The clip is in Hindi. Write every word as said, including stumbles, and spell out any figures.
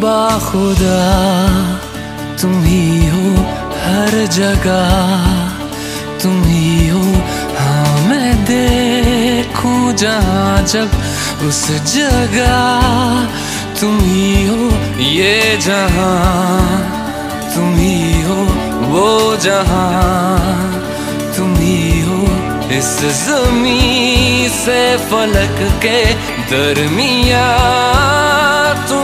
बाखुदा तुम ही हो हर जगह, तुम ही हो। हाँ मैं देखूं जहाँ जब उस जगह तुम ही हो। ये जहाँ तुम ही हो, वो जहाँ तुम ही हो। इस ज़मीं से फलक के दरमियाँ तुम